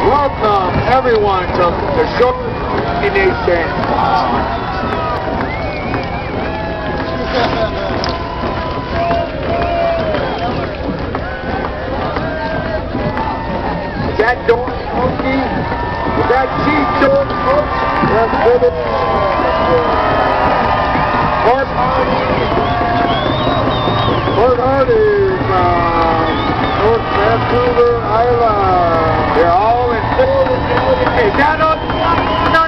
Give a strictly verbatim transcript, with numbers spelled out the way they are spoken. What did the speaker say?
Welcome everyone to the Short Nation. Is that door smoky? Is that cheap door smoky? That's good. Fort Hardy. Fort Hardy from North Vancouver Island. They're all in full. Is that on?